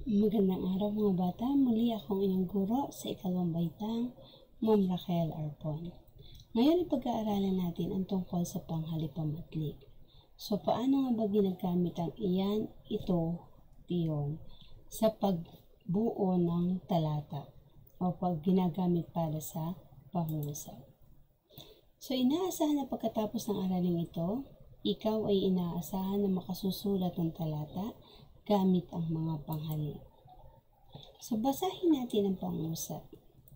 Magandang araw mga bata, muli akong inyong guro sa ikalawang baitang, Ma'am Raquel Arpon. Ngayon pag-aaralan natin ang tungkol sa panghalipamatlig. So paano nga ba ginagamit ang iyan, ito, iyon sa pagbuo ng talata o pag ginagamit para sa pangungusap. So inaasahan na pagkatapos ng araling ito, ikaw ay inaasahan na makasusulat ng talata gamit ang mga panghalip. So, basahin natin ang pangusap.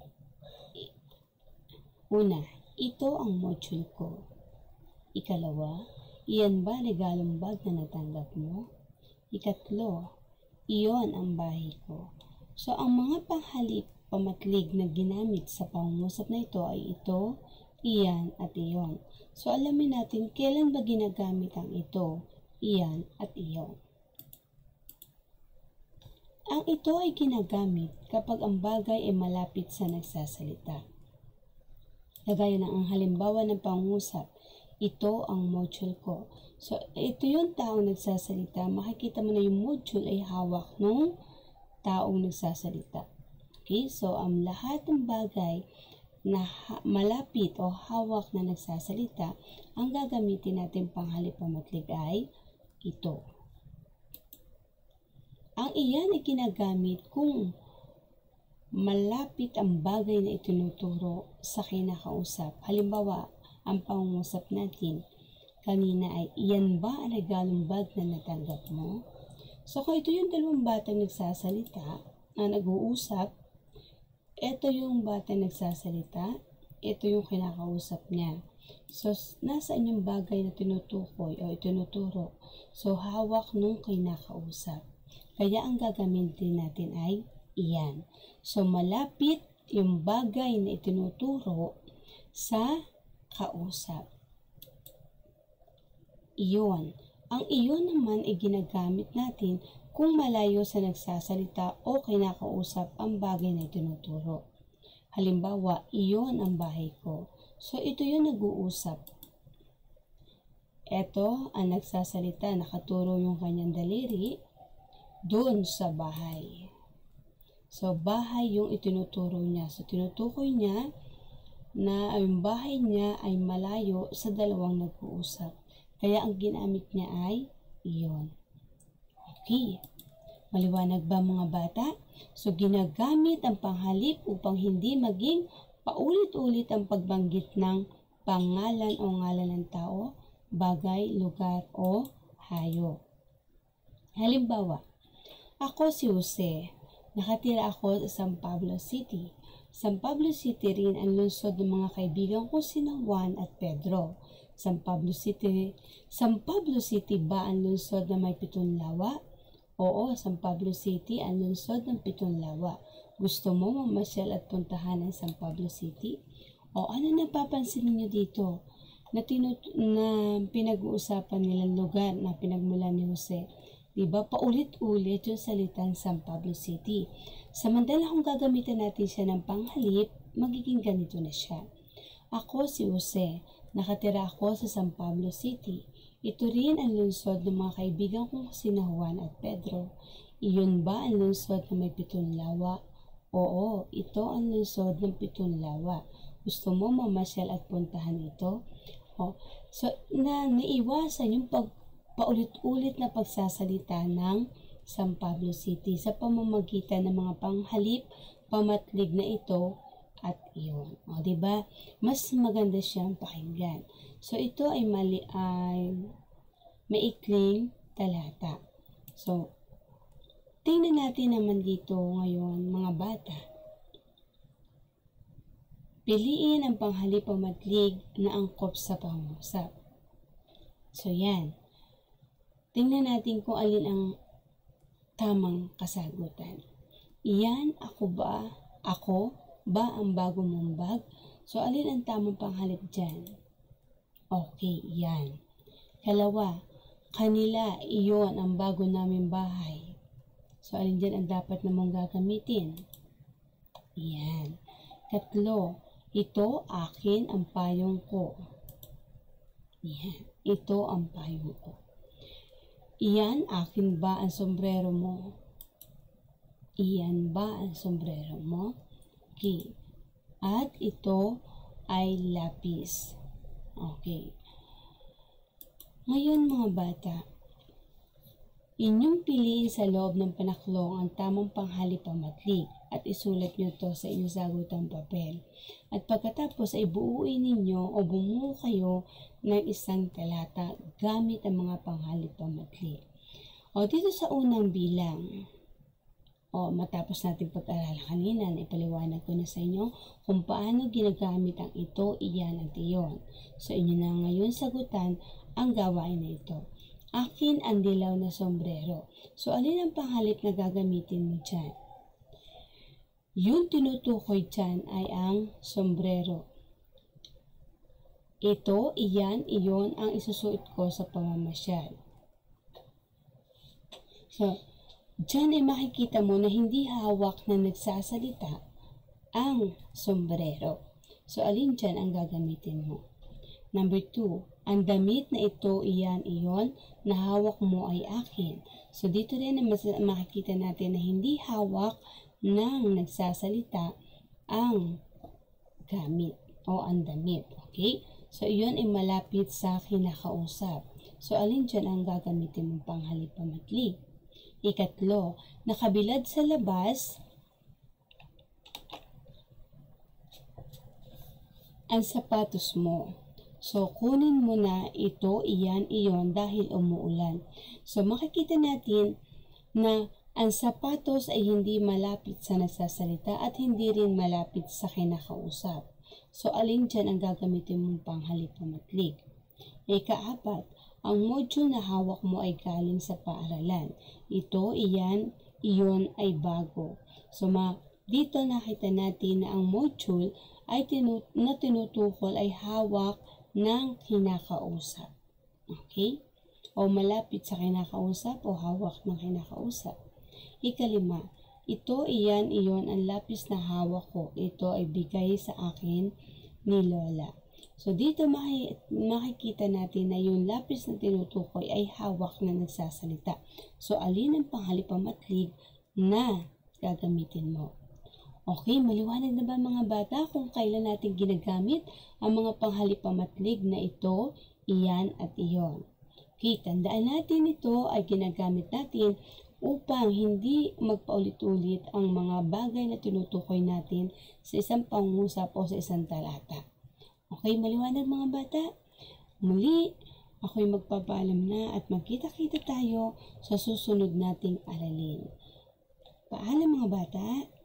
Una, ito ang module ko. Ikalawa, iyan ba regalong bag na natanggap mo? Ikatlo, iyon ang bahay ko. So, ang mga panghalip pamatlig na ginamit sa pangusap na ito ay ito, iyan, at iyon. So, alamin natin kailan ba ginagamit ang ito, iyan, at iyon. Ang ito ay ginagamit kapag ang bagay ay malapit sa nagsasalita. Gaya ng ang halimbawa ng pangusap, ito ang module ko. So, ito yung taong nagsasalita. Makikita mo na yung module ay hawak ng taong nagsasalita. Okay? So, ang lahat ng bagay na malapit o hawak na nagsasalita, ang gagamitin natin panghalipamatlig ay ito. Ang iyan ay ginagamit kung malapit ang bagay na itinuturo sa kinakausap. Halimbawa, ang pangungusap natin kanina ay, iyan ba ang regalong bag na natanggap mo? So, kung ito yung dalawang batang nagsasalita, na nag-uusap, ito yung batang nagsasalita, ito yung kinakausap niya. So, nasa inyong bagay na tinutukoy o itinuturo. So, hawak nung kinakausap. Kaya ang gagamitin natin ay iyan. So, malapit yung bagay na itinuturo sa kausap. Iyon. Ang iyon naman ay ginagamit natin kung malayo sa nagsasalita o kinakausap ang bagay na itinuturo. Halimbawa, iyon ang bahay ko. So, ito yung nag-uusap. Ito ang nagsasalita, nakaturo yung kanyang daliri doon sa bahay. So, bahay yung itinuturo niya. So, tinutukoy niya na ang bahay niya ay malayo sa dalawang nag-uusap. Kaya ang ginamit niya ay iyon. Okay. Maliwanag ba mga bata? So, ginagamit ang panghalip upang hindi maging paulit-ulit ang pagbanggit ng pangalan o ngalan ng tao, bagay, lugar o hayop. Halimbawa, ako si Jose. Nakatira ako sa San Pablo City. San Pablo City rin ang lungsod ng mga kaibigan ko sina Juan at Pedro. San Pablo City ba ang lungsod na may 7 lawa? Oo, San Pablo City ang lungsod ng 7 lawa. Gusto mo mamasyal at puntahan ang San Pablo City? O ano napapansin niyo dito? Na pinag-uusapan nilang lugar na pinagmulan ni Jose. Diba? Paulit-ulit yung salitang San Pablo City. Samantala kung gagamitan natin siya ng panghalip, magiging ganito na siya. Ako si Jose. Nakatira ako sa San Pablo City. Ito rin ang lungsod ng mga kaibigan kong sina Juan at Pedro. Iyon ba ang lungsod na may 7 lawa? Oo, ito ang lungsod ng 7 lawa. Gusto mo mamasyal at puntahan ito? So, naiwasan yung paulit-ulit na pagsasalita ng San Pablo City sa pamamagitan ng mga panghalip, pamatlig na ito at iyon. O, diba? Mas maganda siyang pakinggan. So, ito ay maikling talata. So, tingnan natin naman dito ngayon, mga bata. Piliin ang panghalip pamatlig na angkop sa pangusap. So, yan. Tingnan natin kung alin ang tamang kasagutan. Iyan, ako ba ang bago mong bag? So, alin ang tamang panghalip dyan? Okay, yan. Kalawa, kanila, iyon ang bago naming bahay. So, alin dyan ang dapat namang gagamitin? Yan. Katlo, ito akin ang payong ko. Yan. Ito ang payong ko. Iyan, akin ba ang sombrero mo? Iyan ba ang sombrero mo? Okay. At ito ay lapis. Okay. Ngayon mga bata, inyong piliin sa loob ng panaklong ang tamang panghalipamatlig at isulat nyo to sa inyong sagutang papel. At pagkatapos ay buuin ninyo o bumuo kayo ng isang talata gamit ang mga panghalipamatlig. O dito sa unang bilang, matapos natin pag-aralan kanina, ipaliwanag ko na sa inyo kung paano ginagamit ang ito, iyan at iyon. So inyo na ngayon sagutan ang gawain na ito. Akin ang dilaw na sombrero. So alin ang panghalip na gagamitin mo dyan? Yung tinutukoy dyan ay ang sombrero. Ito, iyan, iyon ang isusuot ko sa pamamasyal. So, dyan ay makikita mo na hindi hawak na nagsasalita ang sombrero. So, alin dyan ang gagamitin mo? Number 2, ang damit na ito, iyan, iyon, na hawak mo ay akin. So, dito rin makikita natin na hindi hawak ng nagsasalita ang gamit o ang damit. Okay? So, iyon ay malapit sa kinakausap. So, alin dyan ang gagamitin mong panghalipamatlig? Ikatlo, nakabilad sa labas ang sapatos mo. So, kunin mo na ito, iyan, iyon dahil umuulan. So, makikita natin na ang sapatos ay hindi malapit sa nagsasalita at hindi rin malapit sa kinakausap. So, alin dyan ang gagamitin mong panghalipamatlig? Ikaapat, ang module na hawak mo ay galing sa paaralan. Ito, iyan, iyon ay bago. So, dito nakita natin na ang module ay tinutukol ay hawak ng kinakausap. Okay? O malapit sa kinakausap o hawak ng kinakausap. Ikalima, ito, iyan, iyon ang lapis na hawak ko. Ito ay bigay sa akin ni Lola. So, dito makikita natin na yung lapis na tinutukoy ay hawak na nagsasalita. So, alin ang panghalipamatlig na gagamitin mo? Okay, maliwanag na ba mga bata kung kailan natin ginagamit ang mga panghalipamatlig na ito, iyan at iyon? Okay, tandaan natin ito ay ginagamit natin upang hindi magpaulit-ulit ang mga bagay na tinutukoy natin sa isang pangungusap o sa isang talata. Okay, maliwanag mga bata? Muli, ako'y magpapaalam na at magkita-kita tayo sa susunod nating aralin. Paalam mga bata!